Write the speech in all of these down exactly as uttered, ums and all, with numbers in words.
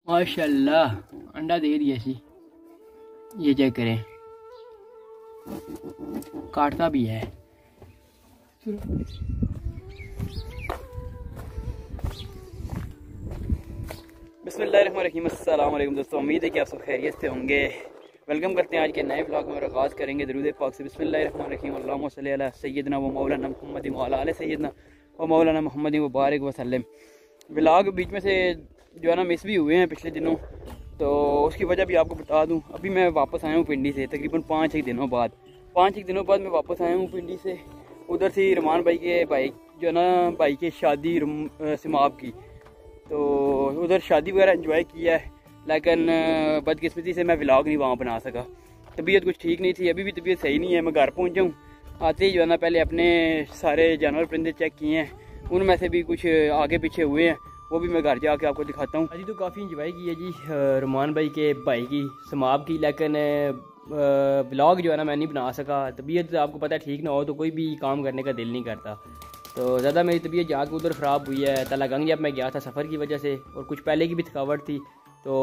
माशाल्लाह अंडा दे दिया सी। ये चेक करें, काटता भी है। बिस्मिल्लाहिर्रहमानिर्रहीम। अस्सलाम वालेकुम दोस्तों, उम्मीद है कि आप सब खैरियत से होंगे। वेलकम करते हैं आज के नए ब्लॉग में और आगाज़ करेंगे दरूद पाक से। बिस्मिल्लाहिर्रहमानिर्रहीम। अल्लाहुम्मा सल्ली अला सय्यदना व मौलाना मुहम्मद व अला आले सय्यदना व मौलाना मुहम्मद व बारिक वसल्लम। ब्लॉग बीच में से जो है ना मिस भी हुए हैं पिछले दिनों, तो उसकी वजह भी आपको बता दूं। अभी मैं वापस आया हूँ पिंडी से, तकरीबन पाँच एक दिनों बाद पाँच एक दिनों बाद मैं वापस आया हूँ पिंडी से। उधर से रमान भाई के भाई जो है ना भाई की शादी सिमाब की, तो उधर शादी वगैरह एंजॉय किया है, लेकिन बदकिस्मती से मैं व्लॉग नहीं वहाँ बना सका। तबीयत कुछ ठीक नहीं थी, अभी भी तबीयत सही नहीं है। मैं घर पहुँचा हूँ, आते ही जो है ना पहले अपने सारे जानवर परिंदे चेक किए हैं, उनमें से भी कुछ आगे पीछे हुए हैं, वो भी मैं घर जाके आपको दिखाता हूँ। अजी तो काफ़ी इंजॉय की है जी रमान भाई के भाई की समाब की, लेकिन ब्लॉग जो है ना मैं नहीं बना सका। तबीयत आपको पता है ठीक ना हो तो कोई भी काम करने का दिल नहीं करता, तो ज़्यादा मेरी तबीयत जाके उधर ख़राब हुई है। तलागंग जब मैं गया था सफ़र की वजह से, और कुछ पहले की भी थकावट थी, तो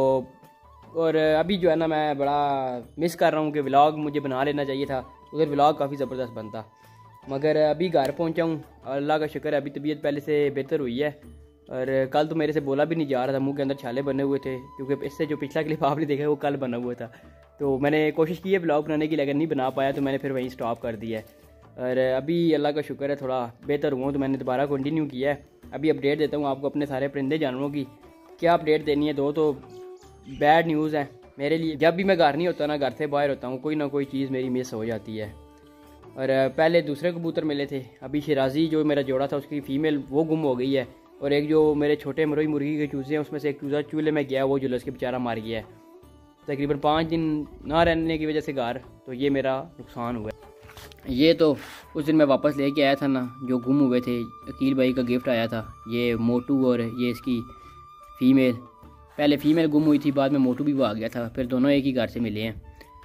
और अभी जो है ना मैं बड़ा मिस कर रहा हूँ कि व्लॉग मुझे बना लेना चाहिए था। उधर व्लॉग काफ़ी ज़बरदस्त बनता, मगर अभी घर पहुँचा हूँ, अल्लाह का शुक्र है अभी तबीयत पहले से बेहतर हुई है। और कल तो मेरे से बोला भी नहीं जा रहा था, मुंह के अंदर छाले बने हुए थे, क्योंकि इससे जो पिछला क्लिप आपने देखा है वो कल बना हुआ था। तो मैंने कोशिश की है ब्लॉग बनाने की, लेकिन नहीं बना पाया, तो मैंने फिर वहीं स्टॉप कर दिया है। और अभी अल्लाह का शुक्र है थोड़ा बेहतर हुआ, तो मैंने दोबारा कंटिन्यू किया है। अभी अपडेट देता हूँ आपको अपने सारे परिंदे जानवरों की। क्या अपडेट देनी है, दो तो बैड न्यूज़ है मेरे लिए। जब भी मैं घर नहीं होता ना, घर से बाहर होता हूँ, कोई ना कोई चीज़ मेरी मिस हो जाती है। और पहले दूसरे कबूतर मिले थे, अभी शिराजी जो मेरा जोड़ा था उसकी फ़ीमेल वो गुम हो गई है, और एक जो मेरे छोटे मरोई मुर्गी के चूज़े हैं उसमें से एक चूज़ा चूल्हे में गया, वो जुलस के बेचारा मार गया है। तकरीबन पाँच दिन ना रहने की वजह से घर, तो ये मेरा नुकसान हुआ है। ये तो उस दिन मैं वापस लेके आया था ना, जो गुम हुए थे, अकील भाई का गिफ्ट आया था, ये मोटू और ये इसकी फ़ीमेल। पहले फ़ीमेल गुम हुई थी, बाद में मोटू भी वो आ गया था, फिर दोनों एक ही घर से मिले हैं।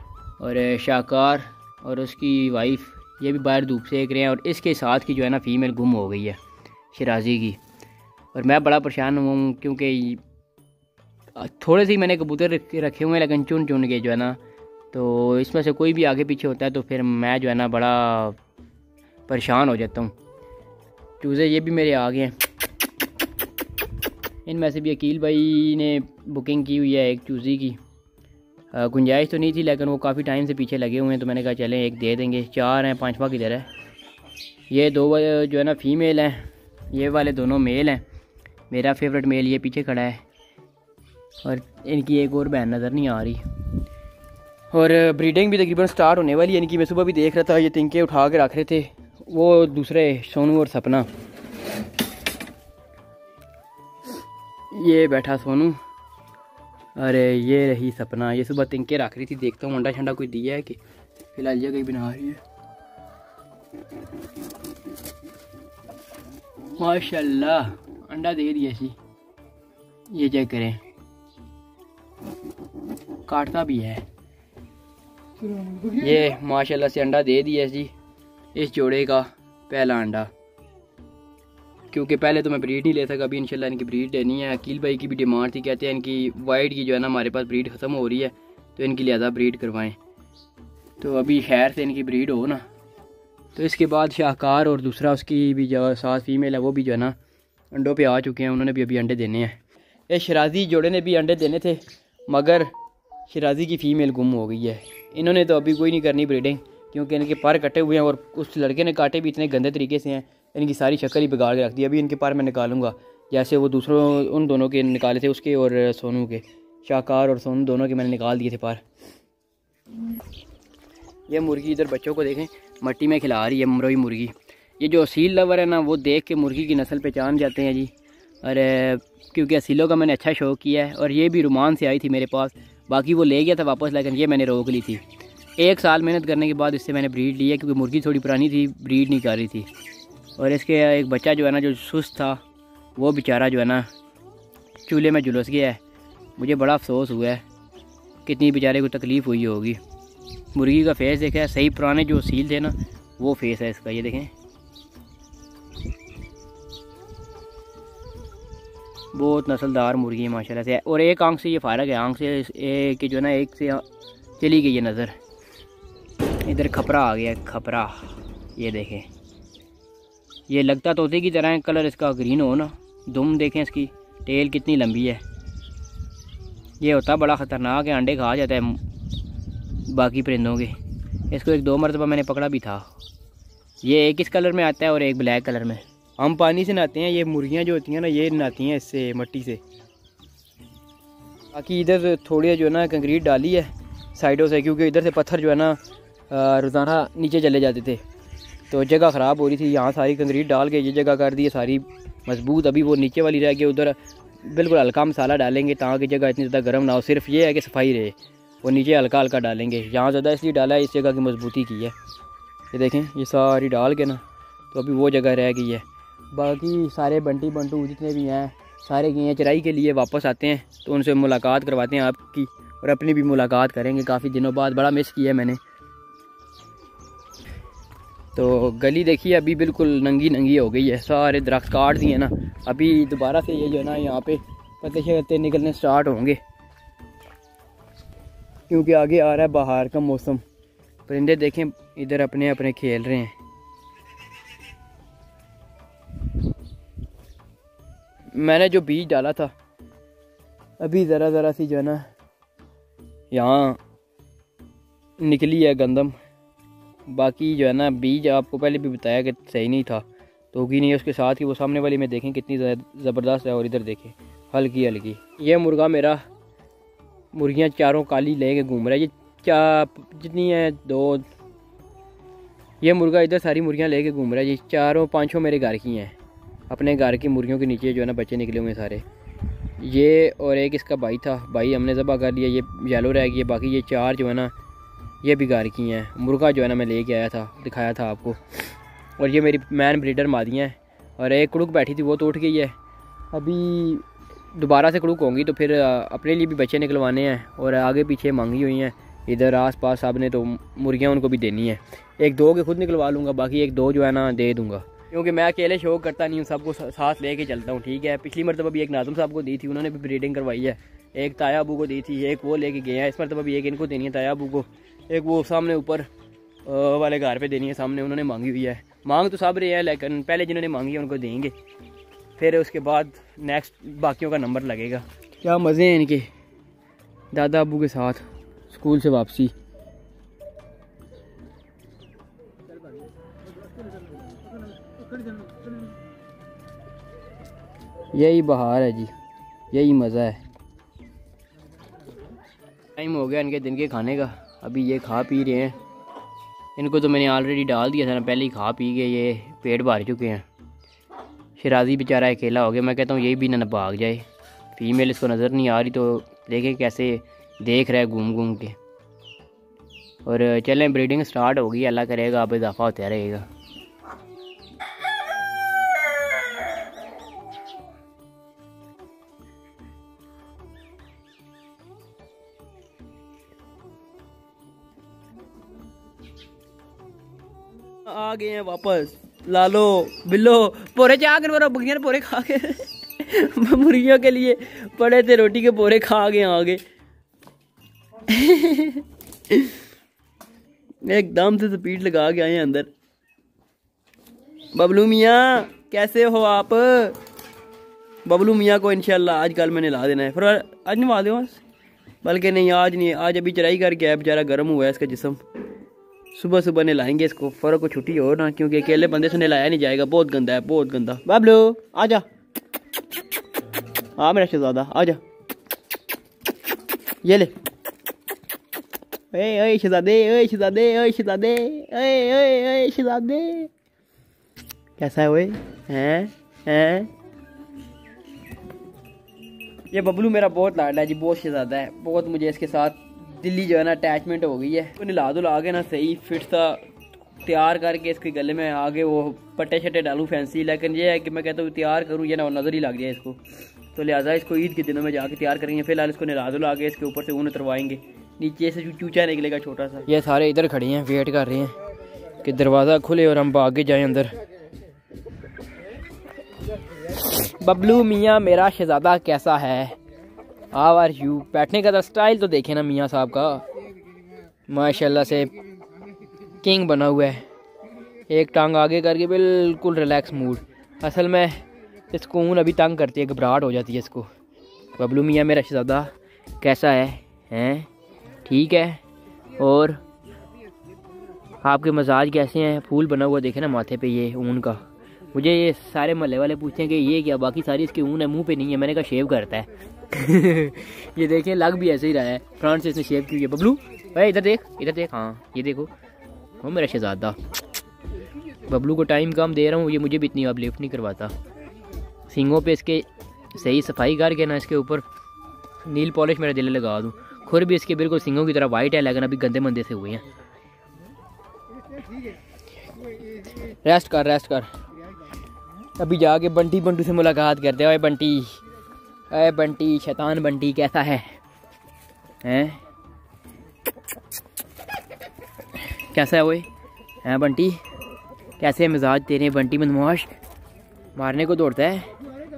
और शाहकार और उसकी वाइफ ये भी बाहर धूप सेक रहे हैं, और इसके साथ की जो है ना फ़ीमेल गुम हो गई है शिराजी की। और मैं बड़ा परेशान हुआ हूँ, क्योंकि थोड़े से ही मैंने कबूतर रखे हुए हैं, लेकिन चुन चुन के जो है ना, तो इसमें से कोई भी आगे पीछे होता है तो फिर मैं जो है ना बड़ा परेशान हो जाता हूँ। चूज़े ये भी मेरे आ गए हैं, इनमें से भी अकील भाई ने बुकिंग की हुई है एक चूज़ी की। गुंजाइश तो नहीं थी, लेकिन वो काफ़ी टाइम से पीछे लगे हुए हैं, तो मैंने कहा चलें एक दे देंगे। चार हैं, पाँचवा किधर है। ये दो जो है ना फ़ीमेल हैं, ये वाले दोनों मेल हैं। मेरा फेवरेट मेल ये पीछे खड़ा है, और इनकी एक और बहन नज़र नहीं आ रही। और ब्रीडिंग भी तकरीबन स्टार्ट होने वाली है इनकी। मैं सुबह भी देख रहा था, ये तिनके उठा के रख रहे थे, वो दूसरे सोनू और सपना। ये बैठा सोनू, अरे ये रही सपना। ये सुबह तिनके रख रही थी, देखता हूँ अंडा शंडा कोई दिया है कि फिलहाल ये कहीं बना रही है। माशाल्लाह अंडा दे दिया सी। ये चेक करें, काटता भी है। ये माशाल्लाह से अंडा दे दिया जी, इस जोड़े का पहला अंडा। क्योंकि पहले तो मैं ब्रीड नहीं ले सका, अभी इंशाल्लाह इनकी ब्रीड लेनी है। अकील भाई की भी डिमांड थी, कहते हैं इनकी वाइट की जो है ना हमारे पास ब्रीड ख़त्म हो रही है, तो इनकी लिहाजा ब्रीड करवाएं। तो अभी खैर से इनकी ब्रीड हो ना, तो इसके बाद शाहकार और दूसरा उसकी भी जो साथ फीमेल है वो भी जो है ना अंडों पे आ चुके हैं, उन्होंने भी अभी अंडे देने हैं। ये शराजी जोड़े ने भी अंडे देने थे, मगर शराजी की फ़ीमेल गुम हो गई है। इन्होंने तो अभी कोई नहीं करनी ब्रीडिंग, क्योंकि इनके पर कटे हुए हैं, और उस लड़के ने काटे भी इतने गंदे तरीके से हैं, इनकी सारी शक्ल ही बिगाड़ के रख दी। अभी इनके पर मैं निकालूंगा, जैसे वो दूसरों उन दोनों के निकाले थे, उसके और सोनू के, शाहकार और सोनू दोनों के मैंने निकाल दिए थे पर। यह मुर्गी इधर बच्चों को देखें मट्टी में खिला रही है, मरोई मुर्गी। ये जो असील लवर है ना, वो देख के मुर्गी की नस्ल पहचान जाते हैं जी। और क्योंकि असीलों का मैंने अच्छा शौक किया है, और ये भी रुमान से आई थी मेरे पास, बाकी वो ले गया था वापस, लेकिन ये मैंने रोक ली थी। एक साल मेहनत करने के बाद इससे मैंने ब्रीड ली है, क्योंकि मुर्गी थोड़ी पुरानी थी, ब्रीड नहीं कर रही थी। और इसके एक बच्चा जो है ना जो सुस्त था, वो बेचारा जो है ना चूल्हे में झुलस गया है। मुझे बड़ा अफसोस हुआ है, कितनी बेचारे को तकलीफ़ हुई होगी। मुर्गी का फेस देखा है, सही पुराने जो सील थे ना वो फेस है इसका, ये देखें बहुत नस्लदार मुर्गी है माशाल्लाह से। और एक आंख से ये फारग है, आंख से एक जो है ना एक से चली गई है नज़र। इधर खपरा आ गया, खपरा ये देखें, ये लगता तोते की तरह है, कलर इसका ग्रीन हो ना। दुम देखें, इसकी टेल कितनी लंबी है। ये होता बड़ा ख़तरनाक है, अंडे खा जाता है बाकी परिंदों के। इसको एक दो मरतबा मैंने पकड़ा भी था। ये एक इस कलर में आता है और एक ब्लैक कलर में। हम पानी से नहाते हैं, ये मुर्गियाँ जो होती हैं ना ये नहाती हैं इससे, मट्टी से। बाकी इधर थोड़ी जो है ना कंक्रीट डाली है साइडों से, क्योंकि इधर से पत्थर जो है ना रोज़ाना नीचे चले जाते थे तो जगह ख़राब हो रही थी। यहाँ सारी कंक्रीट डाल के ये जगह कर दी है सारी मजबूत। अभी वो नीचे वाली रह गई, उधर बिल्कुल हल्का मसाला डालेंगे ताकि जगह इतनी ज़्यादा गर्म ना हो। सिर्फ ये है कि सफाई रहे, वो नीचे हल्का हल्का डालेंगे। यहाँ ज़्यादा इसलिए डाला है, इस जगह की मजबूती की है। ये देखें, ये सारी डाल के ना तो अभी वो जगह रह गई है। बाकी सारे बंटी बंटू जितने भी हैं सारे गए हैं चराई के लिए, वापस आते हैं तो उनसे मुलाकात करवाते हैं आपकी, और अपनी भी मुलाकात करेंगे। काफ़ी दिनों बाद बड़ा मिस किया है मैंने। तो गली देखिए अभी बिल्कुल नंगी नंगी हो गई है, सारे दरख्त काट दिए ना। अभी दोबारा से ये जो है ना यहाँ पे पत्ते शत्ते निकलने स्टार्ट होंगे, क्योंकि आगे आ रहा है बाहर का मौसम। परिंदे देखें इधर अपने अपने खेल रहे हैं। मैंने जो बीज डाला था अभी ज़रा ज़रा सी जो है ना यहाँ निकली है गंदम। बाकी जो है ना बीज आपको पहले भी बताया कि सही नहीं था, तो होगी नहीं। उसके साथ ही वो सामने वाली में देखें कितनी ज़बरदस्त है, और इधर देखें हल्की हल्की। ये मुर्गा मेरा मुर्गियाँ चारों काली लेके घूम रहा है। ये चार जितनी है दो, ये मुर्गा इधर सारी मुर्गियाँ लेके घूम रहा है। ये चारों पाँचों मेरे घर की हैं, अपने घर की मुर्गियों के नीचे जो है ना बच्चे निकले हुए हैं सारे। ये और एक इसका भाई था, भाई हमने ज़बह कर लिया, ये येलो रह गई। बाकी ये चार जो है ना ये भी घर की हैं। मुर्गा जो है ना मैं लेके आया था, दिखाया था आपको। और ये मेरी मैन ब्रीडर मादियाँ हैं, और एक कुड़ुक बैठी थी वो तो उठ गई है। अभी दोबारा से कुड़ुक होंगी तो फिर अपने लिए भी बच्चे निकलवाने हैं, और आगे पीछे मांगी हुई हैं इधर आस पास सब ने, तो मुर्गियाँ उनको भी देनी है। एक दो के खुद निकलवा लूँगा, बाकी एक दो जो है ना दे दूँगा, क्योंकि मैं अकेले शौक करता नहीं हूँ, सबको साथ लेके चलता हूँ। ठीक है, पिछली मरतबा भी एक नाज़म साहब को दी थी, उन्होंने भी ब्रीडिंग करवाई है। एक ताया अबू को दी थी, एक वो लेके गए हैं। इस मरतबा भी एक इनको देनी है ताया अबू को, एक वो सामने ऊपर वाले घर पे देनी है, सामने उन्होंने मांगी हुई है। मांग तो सब रहे हैं, लेकिन पहले जिन्होंने मांगी है उनको देंगे, फिर उसके बाद नेक्स्ट बाकियों का नंबर लगेगा। क्या मज़े हैं इनके दादा अबू के साथ स्कूल से वापसी। यही बहार है जी, यही मज़ा है। टाइम हो गया इनके दिन के खाने का, अभी ये खा पी रहे हैं। इनको तो मैंने ऑलरेडी डाल दिया था ना, पहले ही खा पी के ये पेट भर चुके हैं। शराजी बेचारा अकेला हो गया, मैं कहता हूँ यही भी ना भाग जाए। फीमेल इसको नज़र नहीं आ रही, तो देखे कैसे देख रहा है घूम घूम के। और चलें ब्रीडिंग स्टार्ट होगी, अल्लाह करेगा अब इजाफा होता रहेगा। आ गए हैं वापस, लालो बिल्लो पोरे चाह कर बगियां पोरे खा के मुर्गियों के लिए पड़े थे, रोटी के पोरे खा गए आगे। एकदम से स्पीड लगा के आए अंदर। बबलू मियाँ कैसे हो आप? बबलू मियाँ को इंशाल्लाह आज कल मैंने ला देना है, फिर आज नवा दो। बल्कि नहीं आज नहीं, आज अभी चढ़ाई करके आया बेचारा, गर्म हुआ है इसका जिस्म। सुबह सुबह नहलाएंगे इसको, फर्क को छुट्टी हो ना, क्योंकि अकेले बंदे से नहलाया नहीं जाएगा, बहुत गंदा है, बहुत गंदा। बबलू आजा, हाँ मेरा शहजादा आजा, ये ले। ए शहजादे, ए शहजादे, ए शहजादे, ए ए शहजादे, कैसा है वो? हैं हैं ये बबलू मेरा बहुत लाडला है जी, बहुत शहजादा है, बहुत मुझे इसके साथ दिल्ली जो है ना अटैचमेंट हो गई है। तो नला धुला के ना सही फिट सा तैयार करके इसके गले में आगे वो पट्टे शट्टे डालूँ फैंसी, लेकिन ये है कि मैं कहता हूँ तैयार करूँ ये ना नज़र ही लग जाए इसको, तो लिहाजा इसको ईद के दिनों में जाके तैयार करेंगे। फिलहाल इसको नला धुला के इसके ऊपर से ऊन उतरवाएंगे, नीचे से चूचा निकलेगा छोटा सा। ये सारे इधर खड़े हैं, वेट कर रहे हैं कि दरवाज़ा खुले और हम आगे जाएँ अंदर। बबलू मियाँ मेरा शहजादा कैसा है? How are you? बैठने का तो स्टाइल तो देखे ना मियाँ साहब का, माशाल्लाह से किंग बना हुआ है। एक टांग आगे करके बिल्कुल रिलैक्स मूड। असल में सुकून अभी तंग करती है, घबराहट हो जाती है इसको। बबलू मियाँ मेरा शहजादा कैसा है? हैं ठीक है। और आपके मजाज कैसे हैं? फूल बना हुआ देखे ना माथे पे, ये ऊन का। मुझे ये सारे महल्ले वाले पूछते हैं कि ये क्या, बाकी सारी इसकी ऊन है, मुंह पे नहीं है। मैंने कहा शेव करता है। ये देखें लग भी ऐसे ही रहा है, फ्रंट से इसने शेव की है। बबलू भाई इधर देख, इधर देख, हाँ ये देखो, वो मेरा शहजादा। बबलू को टाइम कम दे रहा हूँ, ये मुझे भी इतनी अब लिफ्ट नहीं करवाता। सींगों पे इसके सही सफाई करके ना इसके ऊपर नील पॉलिश मेरा दिल लगा दूँ। खुर भी इसके बिल्कुल सींगों की तरह वाइट है, लेकिन अभी गंदे मंदे से हुए हैं। रेस्ट कर रेस्ट कर, अभी जाके बंटी बंटू से मुलाकात करते हैं। ओए बंटी, अरे बंटी, शैतान बंटी कैसा है? हैं कैसा है ओए? हैं बंटी कैसे मिजाज तेरे? बंटी बदमाश मारने को दौड़ता है।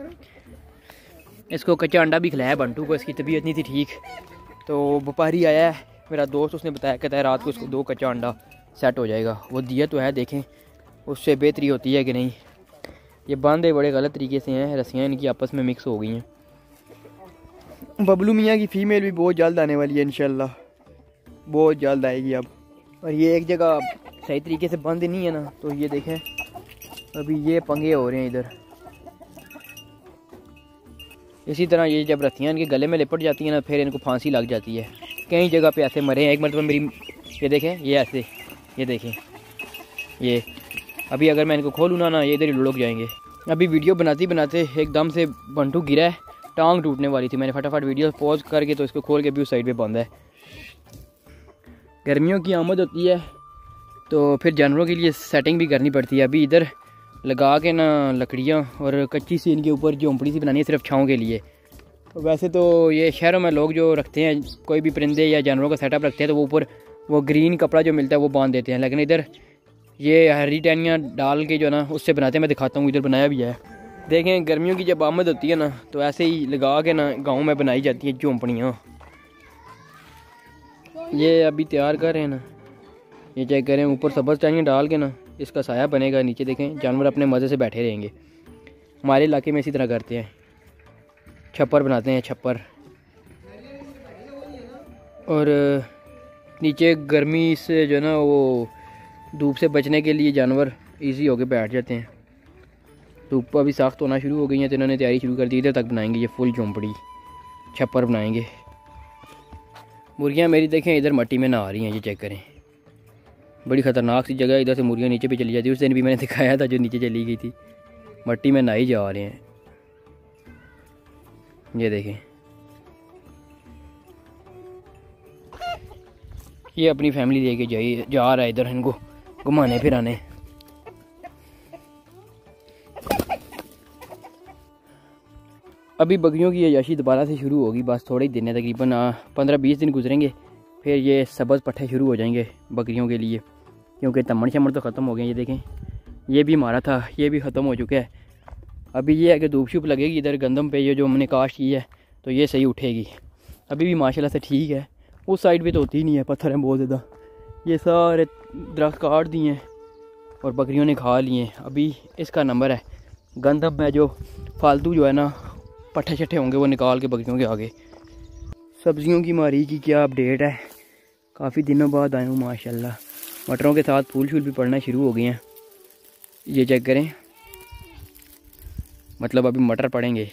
इसको कच्चा अंडा भी खिलाया बंटू को, इसकी तबीयत नहीं थी ठीक, तो व्यापारी आया है मेरा दोस्त, उसने बताया, कहता है रात को इसको दो कच्चा अंडा सेट हो जाएगा। वो दिया तो है, देखें उससे बेहतरी होती है कि नहीं। ये बांधे बड़े गलत तरीके से हैं, रस्सियाँ इनकी आपस में मिक्स हो गई हैं। बबलू मियाँ की फ़ीमेल भी बहुत जल्द आने वाली है इंशाल्लाह, बहुत जल्द आएगी अब। और ये एक जगह सही तरीके से बंद नहीं है ना, तो ये देखें अभी ये पंगे हो रहे हैं इधर। इसी तरह ये जब रस्सियाँ इनके गले में लिपट जाती हैं ना, फिर इनको फांसी लग जाती है। कई जगह पे ऐसे मरे हैं। एक मतलब मेरी, ये देखें ये ऐसे, ये देखें ये, अभी अगर मैं इनको खोलूँ ना ना ये इधर ही लुढ़क जाएंगे। अभी वीडियो बनाते बनाते एकदम से बंटू गिरा है, टांग टूटने वाली थी। मैंने फटाफट वीडियो पॉज करके तो इसको खोल के भी उस साइड पे बंद है। गर्मियों की आमद होती है तो फिर जानवरों के लिए सेटिंग भी करनी पड़ती है। अभी इधर लगा के ना लकड़ियाँ और कच्ची सी इनके ऊपर झोंपड़ी सी बनानी है सिर्फ छाँव के लिए। तो वैसे तो ये शहरों में लोग जो रखते हैं, कोई भी परिंदे या जानवरों का सेटअप रखते हैं, तो वो ऊपर वो ग्रीन कपड़ा जो मिलता है वो बांध देते हैं। लेकिन इधर ये हरी टहनियाँ डाल के जो ना उससे बनाते हैं। मैं दिखाता हूँ, इधर बनाया भी है। देखें गर्मियों की जब आमद होती है ना, तो ऐसे ही लगा के ना गाँव में बनाई जाती हैं झोंपड़ियाँ। ये अभी तैयार कर रहे हैं ना, ये चेक करें, ऊपर सब्ज़ टहनियाँ डाल के ना इसका साया बनेगा। नीचे देखें जानवर अपने मज़े से बैठे रहेंगे। हमारे इलाके में इसी तरह करते हैं, छप्पर बनाते हैं, छप्पर। और नीचे गर्मी से जो ना वो धूप से बचने के लिए जानवर इजी होके बैठ जाते हैं। धूप अभी सख्त होना शुरू हो गई है, तो इन्होंने तैयारी शुरू कर दी। इधर तक बनाएंगे ये फुल झोंपड़ी, छप्पर बनाएंगे। मुर्गियाँ मेरी देखें इधर मट्टी में नहा रही हैं, ये चेक करें, बड़ी ख़तरनाक सी जगह है। इधर से मुर्गियाँ नीचे भी चली जाती है। उस दिन भी मैंने दिखाया था जो नीचे चली गई थी, मट्टी में नहाई जा रहे हैं। ये देखें, ये अपनी फैमिली लेके जाइए जा रहा है इधर इनको घुमाने फिराने। अभी बकरियों की अयाशी दोबारा से शुरू होगी, बस थोड़े ही दिन है, तकरीबन पंद्रह बीस दिन गुजरेंगे, फिर ये सब्ज़ पट्टे शुरू हो जाएंगे बकरियों के लिए, क्योंकि तमड़ शमड़ तो ख़त्म हो गए। ये देखें ये भी हमारा था, ये भी ख़त्म हो चुका है। अभी ये है कि धूप शूप लगेगी इधर गंदम पे, ये जो हमने काश्त की है तो ये सही उठेगी। अभी भी माशाल्लाह से ठीक है। उस साइड पे तो होती ही नहीं है, पत्थर हैं बहुत ज़्यादा। ये सारे दरख्त काट दिए हैं और बकरियों ने खा लिए हैं। अभी इसका नंबर है गंदम में, जो फालतू जो है ना पट्ठे छट्ठे होंगे वो निकाल के बकरियों के आगे। सब्जियों की मारी की क्या अपडेट है, काफ़ी दिनों बाद आए हूँ माशाल्लाह। मटरों के साथ फूल शूल भी पड़ना शुरू हो गए हैं। ये चेक करें, मतलब अभी मटर पड़ेंगे।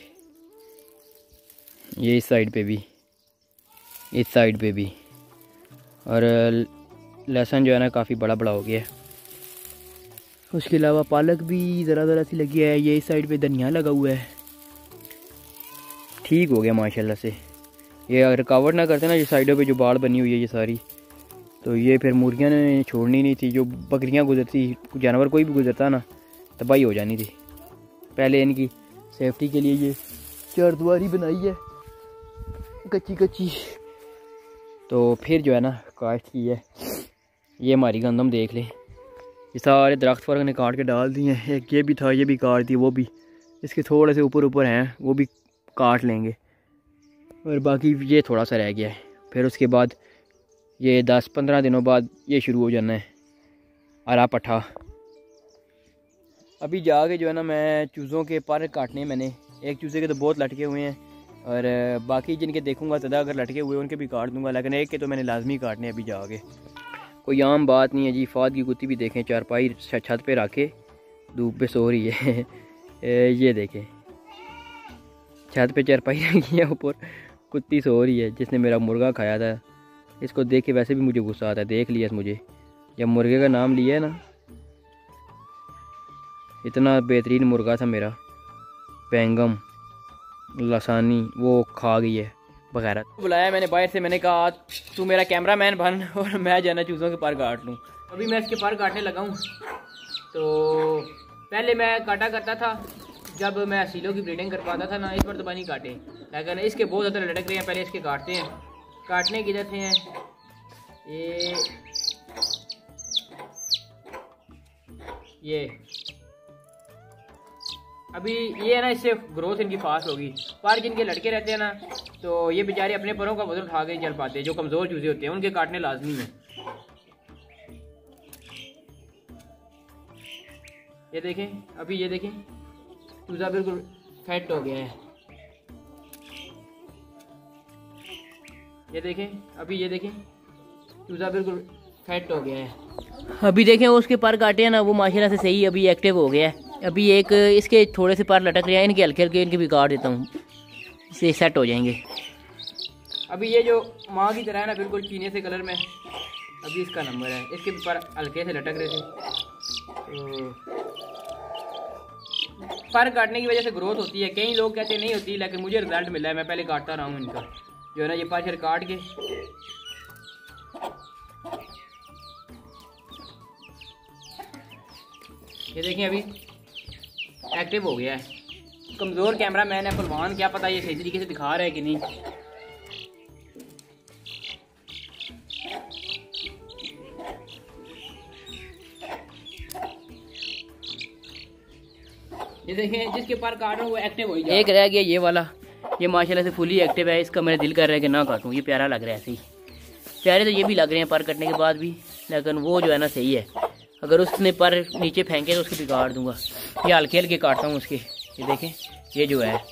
ये इस साइड पे भी, इस साइड पे भी, और लहसुन जो है ना काफ़ी बड़ा बड़ा हो गया है। उसके अलावा पालक भी ज़रा ज़रा सी लगी है। ये इस साइड पे धनिया लगा हुआ है, ठीक हो गया माशाल्लाह से। ये अगर रुकावट ना करते ना, ये साइडों पे जो बाढ़ बनी हुई है ये सारी, तो ये फिर मुर्गियाँ ने छोड़नी नहीं थी। जो बकरियाँ गुजरती, जानवर कोई भी गुजरता ना, तबाही हो जानी थी। पहले इनकी सेफ्टी के लिए ये चारदुआरी बनाई है कच्ची कच्ची, तो फिर जो है ना काश्त की है। ये हमारी गंदम देख लें, ये सारे दरख्त पर ने काट के डाल दिए हैं। एक ये भी था, ये भी काट दी, वो भी। इसके थोड़े से ऊपर ऊपर हैं वो भी काट लेंगे, और बाकी ये थोड़ा सा रह गया है। फिर उसके बाद ये दस पंद्रह दिनों बाद ये शुरू हो जाना है हरा पट्ठा। अभी जाके जो है ना मैं चूज़ों के पर काटने, मैंने एक चूज़े के तो बहुत लटके हुए हैं, और बाकी जिनके देखूंगा तदा अगर लटके हुए उनके भी काट दूंगा, लेकिन एक के तो मैंने लाजमी काटने अभी जाके। कोई आम बात नहीं है जी। फाद की कुत्ती भी देखें चारपाई छत पे रखे धूप पे सो रही है। ये देखें छत पे चारपाई रखी है, ऊपर कुत्ती सो रही है जिसने मेरा मुर्गा खाया था। इसको देख के वैसे भी मुझे गुस्सा आता है, देख लिया मुझे जब मुर्गे का नाम लिया है ना, इतना बेहतरीन मुर्गा था मेरा पैंगम लसानी, वो खा गई है वगैरह। बुलाया मैंने बाहर से, मैंने कहा तू मेरा कैमरा मैन बन और मैं जाना चूज़ों के पर काट लूँ। अभी मैं इसके पर काटने लगा हूँ। तो पहले मैं काटा करता था जब मैं असीलों की ब्रीडिंग कर पाता था ना, इस पर तो नहीं काटे, लेकिन इसके बहुत ज़्यादा लटक रहे हैं। पहले इसके काटते हैं। काटने की जैसे हैं ये ये अभी ये है ना, इससे ग्रोथ इनकी फास्ट होगी। पर जिनके लड़के रहते हैं ना, तो ये बेचारे अपने परों का वजन उठा के चल पाते हैं। जो कमज़ोर चूज़े होते हैं उनके काटने लाजमी है। ये देखें, अभी ये देखें चूज़ा बिल्कुल फैट हो गया है। ये देखें, अभी ये देखें चूज़ा बिल्कुल फैट हो गया है। अभी देखें उसके पर काटे हैं ना, वो माशाल्लाह से सही अभी एक्टिव हो गया है। अभी एक इसके थोड़े से पर लटक रहे हैं, इनके हल्के हल्के इनके भी काट देता हूँ, इससे सेट हो जाएंगे। अभी ये जो माँ की तरह है ना, बिल्कुल चीने से कलर में, अभी इसका नंबर है। इसके भी पर हल्के से लटक रहे थे। तो पर काटने की वजह से ग्रोथ होती है। कई लोग कहते नहीं होती, लेकिन मुझे रिजल्ट मिला है। मैं पहले काटता रहा हूँ इनका, जो है ना, ये पर काट के ये देखें अभी एक्टिव हो गया है। कमज़ोर कैमरा मैन है पहलवान, क्या पता ये सही तरीके से दिखा रहा है कि नहीं। ये देखें जिसके पर काट रहा हूँ वो एक्टिव हो गया। एक रह गया ये वाला, ये माशाल्लाह से फुली एक्टिव है। इसका मेरा दिल कर रहा है कि ना काटूँ, ये प्यारा लग रहा है। ऐसे ही प्यारे तो ये भी लग रहे हैं पर कटने के बाद भी, लेकिन वो जो है ना सही है। अगर उसने पर नीचे फेंके तो उसको बिगाड़ दूंगा। ये हल्के हल्के काटता हूँ उसके। ये देखें ये जो है,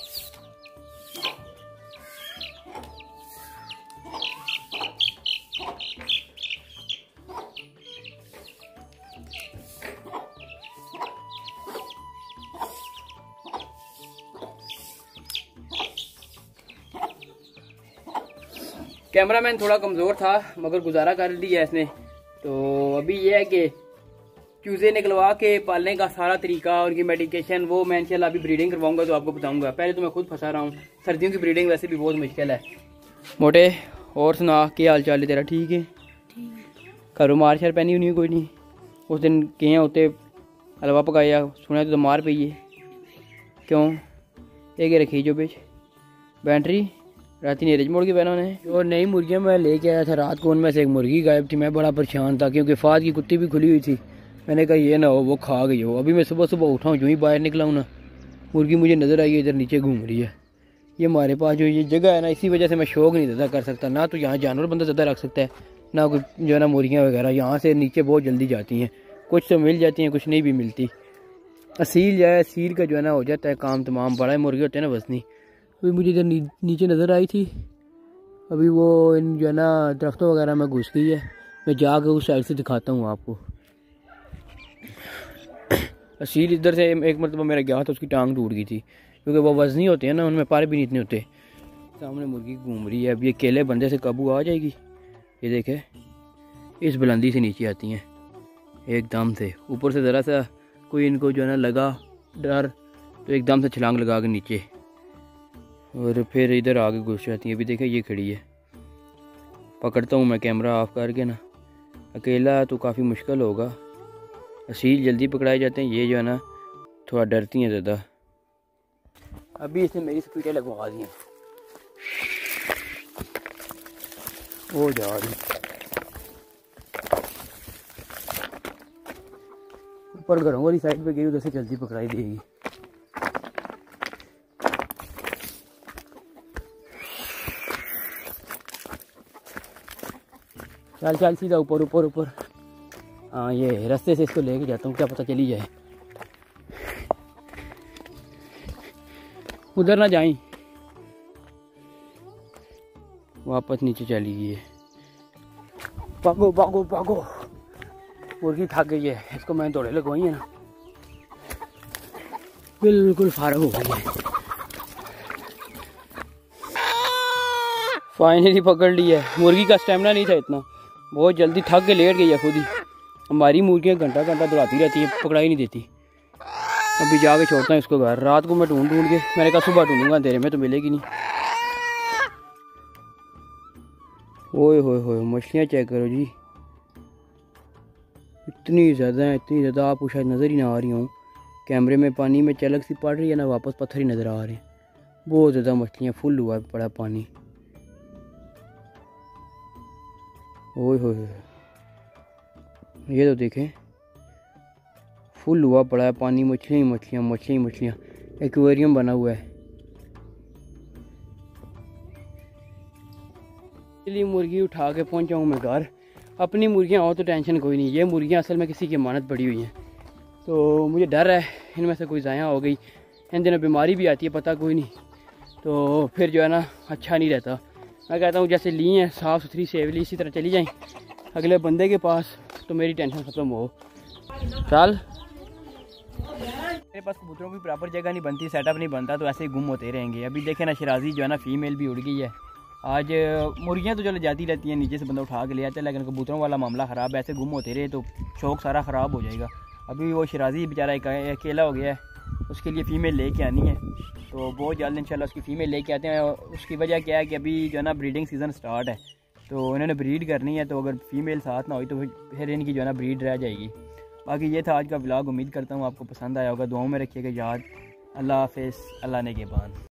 कैमरामैन थोड़ा कमज़ोर था मगर गुजारा कर लिया इसने। तो अभी ये है कि चूज़े निकलवा के पालने का सारा तरीका, उनकी मेडिकेशन, वो मैं इंशाल्लाह अभी ब्रीडिंग करवाऊंगा तो आपको बताऊंगा। पहले तो मैं खुद फंसा रहा हूँ। सर्दियों की ब्रीडिंग वैसे भी बहुत मुश्किल है। मोटे और सुना क्या हाल चाल है तेरा? ठीक है। घरों मार शार पैनी होनी कोई नहीं? उस दिन गए होते हलवा पकाया, सुना तो मार पई है। क्यों ये रखी जो बेच बैटरी रात नेरे मोड़ के बहना ने। और नई मुर्गियाँ मैं लेके आया था रात को, उनमें से एक मुर्गी गायब थी। मैं बड़ा परेशान था क्योंकि फाद की कुत्ती भी खुली हुई थी। मैंने कहा ये ना हो वो खा गई हो। अभी मैं सुबह सुबह उठा हूँ, जो ही बाहर निकला हूँ ना, मुर्गी मुझे नज़र आई है इधर नीचे घूम रही है। ये हमारे पास जो ये जगह है ना, इसी वजह से मैं शौक नहीं ज़्यादा कर सकता। ना तो यहाँ जानवर बंदा ज़्यादा रख सकता है, ना कोई जो है ना मुर्गियाँ वगैरह। यहाँ से नीचे बहुत जल्दी जाती हैं, कुछ तो मिल जाती हैं, कुछ नहीं भी मिलती। असील जो है, असील का जो है ना हो जाता है काम तमाम। बड़ा मुर्गे होते हैं ना वजनी। अभी मुझे इधर नी, नीचे नज़र आई थी। अभी वो इन जो है ना दरख्तों वगैरह में घुस गई है। मैं जाकर उस साइड से दिखाता हूँ आपको। असील इधर से एक मरतबा मेरा गया था, उसकी टांग टूट गई थी क्योंकि वो वजनी होते हैं ना, उनमें पर भी नहीं इतने होते। सामने मुर्गी घूम रही है। अब ये केले बंदे से काबू आ जाएगी। ये देखे इस बुलंदी से नीचे आती हैं एकदम से। ऊपर से ज़रा सा कोई इनको जो है ना लगा डर तो एकदम से छलांग लगा के नीचे, और फिर इधर आगे घुस जाती है। अभी देखे ये खड़ी है। पकड़ता हूँ मैं कैमरा ऑफ करके ना, अकेला तो काफ़ी मुश्किल होगा। असील जल्दी पकड़ाए जाते हैं, ये जो है ना थोड़ा डरती हैं ज़्यादा। अभी इसने मेरी स्पीडें लगवा दी हैं। वो जा रही ऊपर घरों वाली साइड पे गई, उधर से जल्दी पकड़ाई देगी। चल चल सीधा ऊपर ऊपर ऊपर। हाँ ये रास्ते से इसको लेके जाता हूँ, क्या पता चली जाए। उधर ना जाएं, वापस नीचे चली गई है। भागो भागो भागो, मुर्गी थक गई है, इसको मैंने दौड़े लगवाई है ना, बिल्कुल फारग हो गई है। फाइनली पकड़ ली है। मुर्गी का स्टेमिना नहीं था इतना, बहुत जल्दी थक के लेट गई है खुद ही। हमारी मुर्गियाँ घंटा घंटा दौड़ाती रहती हैं, पकड़ा ही नहीं देती। अभी जाके छोड़ता हूँ इसको घर, रात को मैं ढूंढ ढूंढ के, मैंने कहा सुबह ढूंढूंगा, अंधेरे में तो मिलेगी नहीं। ओए होए होए, मछलियाँ चेक करो जी, इतनी ज़्यादा है, इतनी ज़्यादा आपको शायद नज़र ही ना आ रही हूँ कैमरे में। पानी में चलक सी पड़ रही है ना, वापस पत्थर ही नज़र आ रहे हैं। बहुत ज़्यादा मछलियाँ, फुल हुआ पड़ा पानी। ओए होए, ये तो देखें, फुल हुआ पड़ा है पानी, मछलियाँ ही मछलियाँ, मछलियाँ ही मछलियाँ, एक्वेरियम बना हुआ है। इसलिए मुर्गी उठा के पहुँचा हूँ मैं घर। अपनी मुर्गियाँ हो तो टेंशन कोई नहीं, ये मुर्गियाँ असल में किसी की अमानत पड़ी हुई हैं, तो मुझे डर है इनमें से कोई ज़ाया हो गई, इन दिनों बीमारी भी आती है, पता कोई नहीं, तो फिर जो है ना अच्छा नहीं रहता। मैं कहता हूँ जैसे ली हैं साफ़ सुथरी सेवली, इसी तरह चली जाएँ अगले बंदे के पास, तो मेरी टेंशन ख़त्म हो। चल, मेरे पास कबूतरों की प्रॉपर जगह नहीं बनती, सेटअप नहीं बनता, तो ऐसे ही गुम होते रहेंगे। अभी देखे ना, शराजी जो है ना फीमेल भी उड़ गई है आज। मुर्गियाँ तो चलो जाती रहती हैं, नीचे से बंदा उठा के ले आता है, लेकिन कबूतरों वाला मामला ख़राब है। ऐसे गुम होते रहे तो शौक सारा ख़राब हो जाएगा। अभी वो शराजी बेचारा अकेला हो गया है, उसके लिए फ़ीमेल लेके आनी है, तो बहुत जल्द इंशाल्लाह उसकी फ़ीमेल लेके आते हैं। उसकी वजह क्या है कि अभी जो है ना ब्रीडिंग सीज़न स्टार्ट है, तो इन्होंने ब्रीड करनी है, तो अगर फीमेल साथ ना हुई तो फिर इनकी जो है ना ब्रीड रह जाएगी। बाकी ये था आज का व्लॉग, उम्मीद करता हूँ आपको पसंद आया होगा। दुआओं में रखिएगा याद। अल्लाह हाफ़िज़, अल्लाह ने के बाद।